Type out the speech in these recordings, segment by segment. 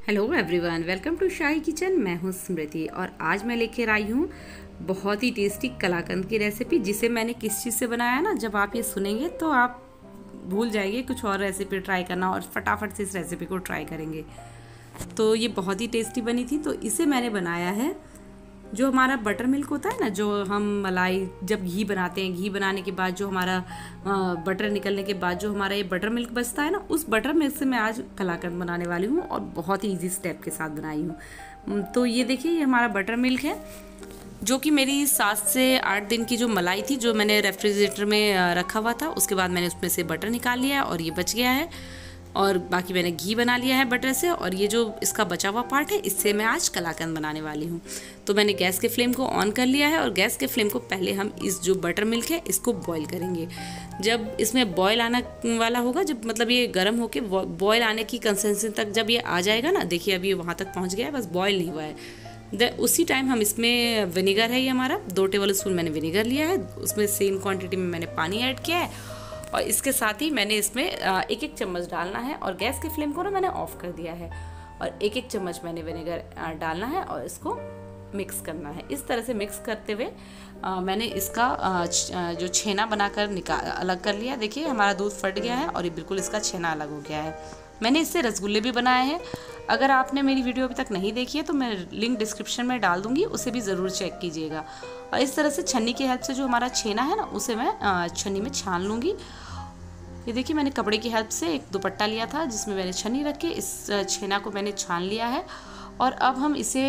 Hello everyone, welcome to Shahi kitchen. मैं हूं स्मृति और आज मैं लेकर आई हूं बहुत ही टेस्टी कलाकंद की रेसिपी, जिसे मैंने किस चीज़ से बनाया ना, जब आप ये सुनेंगे तो आप भूल जाएंगे कुछ और रेसिपी ट्राई करना और फटाफट से इस रेसिपी को ट्राई करेंगे। तो ये बहुत ही टेस्टी बनी थी। तो इसे मैंने बनाया है, जो हमारा बटर मिल्क होता है ना, जो हम मलाई जब घी बनाते हैं, घी बनाने के बाद जो हमारा बटर निकलने के बाद जो हमारा ये बटर मिल्क बचता है ना, उस बटर मिल्क से मैं आज कलाकंद बनाने वाली हूँ और बहुत ही इजी स्टेप के साथ बनाई हूँ। तो ये देखिए, ये हमारा बटर मिल्क है, जो कि मेरी 7 से 8 दिन की जो मलाई थी, जो मैंने रेफ्रिजरेटर में रखा हुआ था, उसके बाद मैंने उसमें से बटर निकाल लिया है और ये बच गया है। और बाकी मैंने घी बना लिया है बटर से, और ये जो इसका बचा हुआ पार्ट है, इससे मैं आज कलाकंद बनाने वाली हूँ। तो मैंने गैस के फ्लेम को ऑन कर लिया है और गैस के फ्लेम को पहले हम इस जो बटर मिल्क है इसको बॉईल करेंगे। जब इसमें बॉईल आने वाला होगा, जब मतलब ये गर्म होके बॉईल आने की कंसिस्टेंसी तक जब ये आ जाएगा ना, देखिए अभी ये वहाँ तक पहुँच गया है, बस बॉईल नहीं हुआ है। उसी टाइम हम इसमें विनेगर है, ये हमारा 2 टेबल स्पून मैंने विनेगर लिया है, उसमें सेम क्वांटिटी में मैंने पानी ऐड किया है और इसके साथ ही मैंने इसमें एक एक चम्मच डालना है। और गैस के फ्लेम को ना मैंने ऑफ कर दिया है और एक एक चम्मच मैंने विनेगर डालना है और इसको मिक्स करना है। इस तरह से मिक्स करते हुए मैंने इसका जो छेना बनाकर अलग कर लिया। देखिए हमारा दूध फट गया है और ये बिल्कुल इसका छेना अलग हो गया है। मैंने इससे रसगुल्ले भी बनाए हैं। अगर आपने मेरी वीडियो अभी तक नहीं देखी है तो मैं लिंक डिस्क्रिप्शन में डाल दूंगी, उसे भी ज़रूर चेक कीजिएगा। और इस तरह से छन्नी की हेल्प से जो हमारा छेना है ना, उसे मैं छन्नी में छान लूँगी। ये देखिए, मैंने कपड़े की हेल्प से एक दुपट्टा लिया था जिसमें मैंने छन्नी रख के इस छेना को मैंने छान लिया है। और अब हम इसे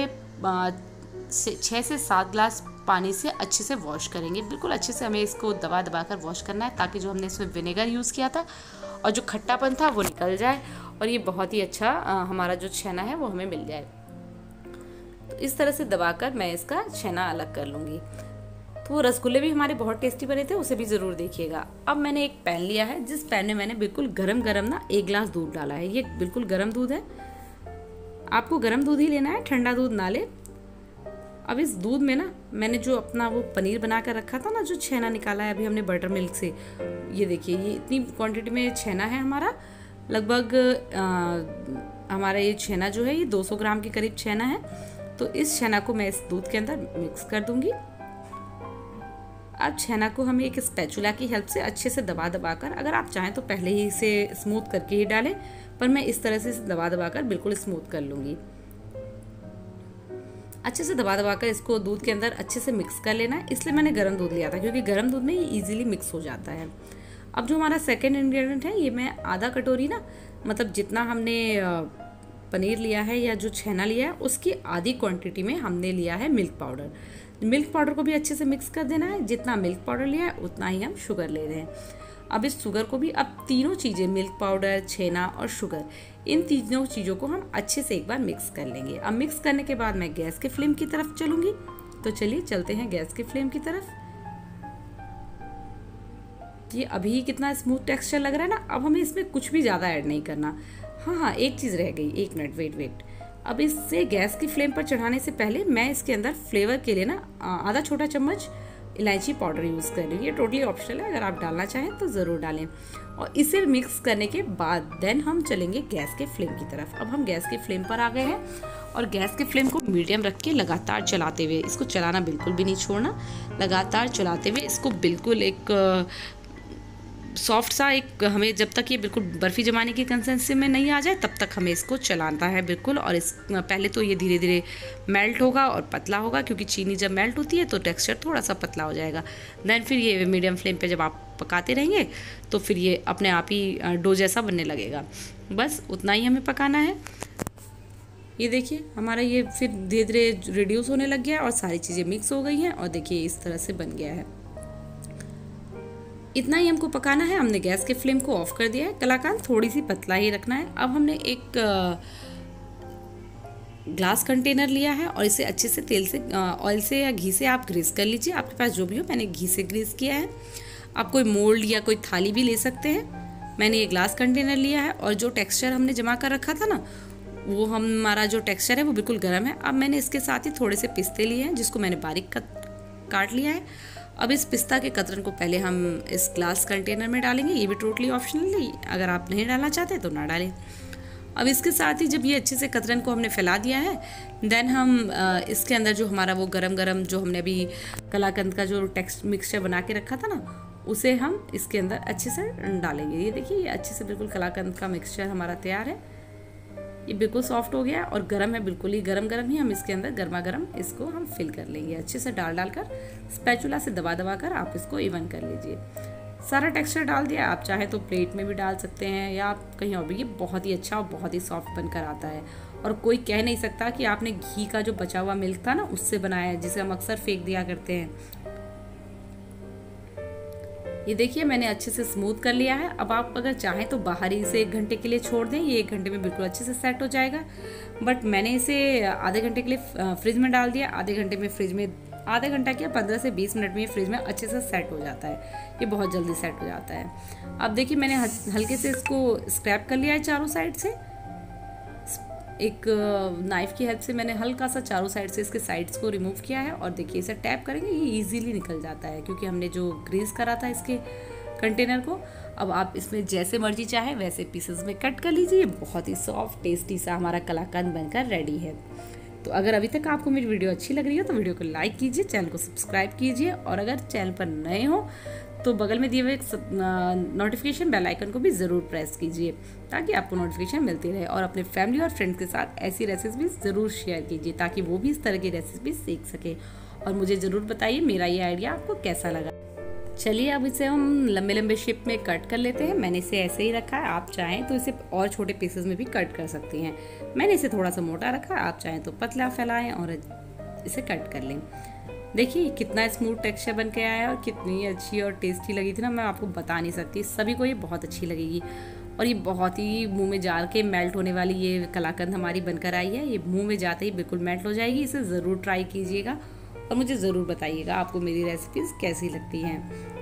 6 से 7 ग्लास पानी से अच्छे से वॉश करेंगे। बिल्कुल अच्छे से हमें इसको दबा दबा कर वॉश करना है, ताकि जो हमने इसमें विनेगर यूज़ किया था और जो खट्टापन था वो निकल जाए और ये बहुत ही अच्छा हमारा जो छेना है वो हमें मिल जाए। तो इस तरह से दबाकर मैं इसका छेना अलग कर लूँगी। तो रसगुल्ले भी हमारे बहुत टेस्टी बने थे, उसे भी ज़रूर देखिएगा। अब मैंने एक पैन लिया है, जिस पैन में मैंने बिल्कुल गरम ना 1 ग्लास दूध डाला है। ये बिल्कुल गरम दूध है, आपको गरम दूध ही लेना है, ठंडा दूध ना ले। अब इस दूध में ना मैंने जो अपना वो पनीर बना कर रखा था ना, जो छेना निकाला है अभी हमने बटर मिल्क से, ये देखिए ये इतनी क्वांटिटी में छेना है हमारा। लगभग हमारा ये छेना जो है ये 200 ग्राम के करीब छेना है। तो इस छेना को मैं इस दूध के अंदर मिक्स कर दूंगी। अब छेना को हमें एक स्पैचुला की हेल्प से अच्छे से दबा दबा कर, अगर आप चाहें तो पहले ही इसे स्मूथ करके ही डालें, पर मैं इस तरह से दबा दबा कर बिल्कुल स्मूथ कर लूँगी। अच्छे से दबा दबा कर इसको दूध के अंदर अच्छे से मिक्स कर लेना है। इसलिए मैंने गर्म दूध लिया था, क्योंकि गर्म दूध में ये ईजिली मिक्स हो जाता है। अब जो हमारा सेकेंड इंग्रेडिएंट है, ये मैं आधा कटोरी ना, मतलब जितना हमने पनीर लिया है या जो छेना लिया है उसकी आधी क्वांटिटी में हमने लिया है मिल्क पाउडर। मिल्क पाउडर को भी अच्छे से मिक्स कर देना है। जितना मिल्क पाउडर लिया है उतना ही हम शुगर ले रहे हैं। अब इस शुगर को भी, अब तीनों चीज़ें, मिल्क पाउडर, छेना और शुगर, इन तीनों चीज़ों को हम अच्छे से एक बार मिक्स कर लेंगे। अब मिक्स करने के बाद मैं गैस के फ्लेम की तरफ चलूँगी। तो चलिए चलते हैं गैस के फ्लेम की तरफ। ये अभी कितना स्मूथ टेक्सचर लग रहा है ना। अब हमें इसमें कुछ भी ज़्यादा ऐड नहीं करना। हाँ, एक चीज़ रह गई, 1 मिनट वेट। अब इससे गैस की फ्लेम पर चढ़ाने से पहले मैं इसके अंदर फ्लेवर के लिए ना आधा छोटा चम्मच इलायची पाउडर यूज़ कर रही हूँ। ये टोटली ऑप्शनल है, अगर आप डालना चाहें तो ज़रूर डालें। और इसे मिक्स करने के बाद देन हम चलेंगे गैस के फ्लेम की तरफ। अब हम गैस के फ्लेम पर आ गए हैं और गैस के फ्लेम को मीडियम रख के लगातार चलाते हुए, इसको चलाना बिल्कुल भी नहीं छोड़ना, लगातार चलाते हुए इसको बिल्कुल एक सॉफ्ट सा, एक हमें जब तक ये बिल्कुल बर्फ़ी जमाने की कंसिस्टेंसी में नहीं आ जाए तब तक हमें इसको चलाना है बिल्कुल। और इस पहले तो ये धीरे धीरे मेल्ट होगा और पतला होगा, क्योंकि चीनी जब मेल्ट होती है तो टेक्सचर थोड़ा सा पतला हो जाएगा। देन फिर ये मीडियम फ्लेम पे जब आप पकाते रहेंगे तो फिर ये अपने आप ही डो जैसा बनने लगेगा। बस उतना ही हमें पकाना है। ये देखिए हमारा ये फिर धीरे धीरे रिड्यूस होने लग गया है और सारी चीज़ें मिक्स हो गई हैं और देखिए इस तरह से बन गया है। इतना ही हमको पकाना है। हमने गैस के फ्लेम को ऑफ कर दिया है। कलाकंद थोड़ी सी पतला ही रखना है। अब हमने एक ग्लास कंटेनर लिया है और इसे अच्छे से तेल से, ऑयल से या घी से आप ग्रीस कर लीजिए, आपके पास जो भी हो। मैंने घी से ग्रीस किया है। आप कोई मोल्ड या कोई थाली भी ले सकते हैं। मैंने ये ग्लास कंटेनर लिया है और जो टेक्सचर हमने जमा कर रखा था ना, वो हमारा जो टेक्सचर है वो बिल्कुल गर्म है। अब मैंने इसके साथ ही थोड़े से पिस्ते लिए हैं, जिसको मैंने बारीक काट लिया है। अब इस पिस्ता के कतरन को पहले हम इस ग्लास कंटेनर में डालेंगे। ये भी टोटली ऑप्शनल है, अगर आप नहीं डालना चाहते तो ना डालें। अब इसके साथ ही जब ये अच्छे से कतरन को हमने फैला दिया है, देन हम इसके अंदर जो हमारा वो गरम गरम जो हमने अभी कलाकंद का जो टेक्स्ट मिक्सचर बना के रखा था ना, उसे हम इसके अंदर अच्छे से डालेंगे। ये देखिए ये अच्छे से बिल्कुल कलाकंद का मिक्सचर हमारा तैयार है। ये बिल्कुल सॉफ्ट हो गया और गरम है, बिल्कुल ही गरम गरम ही हम इसके अंदर गर्मा गर्म इसको हम फिल कर लेंगे। अच्छे से डाल कर स्पैचुला से दबा दबा कर आप इसको इवन कर लीजिए। सारा टेक्सचर डाल दिया। आप चाहे तो प्लेट में भी डाल सकते हैं या आप कहीं और भी। ये बहुत ही अच्छा और बहुत ही सॉफ्ट बनकर आता है और कोई कह नहीं सकता कि आपने घी का जो बचा हुआ मिल्क था ना उससे बनाया है, जिसे हम अक्सर फेंक दिया करते हैं। ये देखिए मैंने अच्छे से स्मूथ कर लिया है। अब आप अगर चाहें तो बाहर ही इसे 1 घंटे के लिए छोड़ दें, ये 1 घंटे में बिल्कुल अच्छे से सेट हो जाएगा। बट मैंने इसे आधे घंटे के लिए फ्रिज में डाल दिया। आधे घंटे में फ्रिज में, आधा घंटा क्या 15 से 20 मिनट में फ्रिज में अच्छे से सेट हो जाता है। ये बहुत जल्दी सेट हो जाता है। अब देखिए मैंने हल्के से इसको स्क्रैप कर लिया है चारों साइड से। एक नाइफ की हेल्प से मैंने हल्का सा चारों साइड से इसके साइड्स को रिमूव किया है और देखिए इसे टैप करेंगे ये इजीली निकल जाता है, क्योंकि हमने जो ग्रीस करा था इसके कंटेनर को। अब आप इसमें जैसे मर्जी चाहे वैसे पीसेस में कट कर लीजिए। बहुत ही सॉफ्ट टेस्टी सा हमारा कलाकंद बनकर रेडी है। तो अगर अभी तक आपको मेरी वीडियो अच्छी लग रही है तो वीडियो को लाइक कीजिए, चैनल को सब्सक्राइब कीजिए और अगर चैनल पर नए हो तो बगल में दिए हुए नोटिफिकेशन बेल आइकन को भी ज़रूर प्रेस कीजिए ताकि आपको नोटिफिकेशन मिलती रहे। और अपने फैमिली और फ्रेंड्स के साथ ऐसी रेसिपी ज़रूर शेयर कीजिए ताकि वो भी इस तरह की रेसिपी सीख सके। और मुझे ज़रूर बताइए मेरा ये आइडिया आपको कैसा लगा। चलिए अब इसे हम लंबे लंबे शेप में कट कर लेते हैं। मैंने इसे ऐसे ही रखा है, आप चाहें तो इसे और छोटे पीसेस में भी कट कर सकते हैं। मैंने इसे थोड़ा सा मोटा रखा, आप चाहें तो पतला फैलाएं और इसे कट कर लें। देखिए कितना स्मूथ टेक्सचर बन के आया है और कितनी अच्छी और टेस्टी लगी थी ना, मैं आपको बता नहीं सकती। सभी को ये बहुत अच्छी लगेगी और ये बहुत ही मुंह में जा के मेल्ट होने वाली ये कलाकंद हमारी बनकर आई है। ये मुंह में जाते ही बिल्कुल मेल्ट हो जाएगी। इसे ज़रूर ट्राई कीजिएगा और मुझे ज़रूर बताइएगा आपको मेरी रेसिपीज़ कैसी लगती हैं।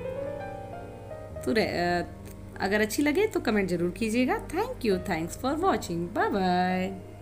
तो अगर अच्छी लगे तो कमेंट ज़रूर कीजिएगा। Thanks for watching. Bye bye.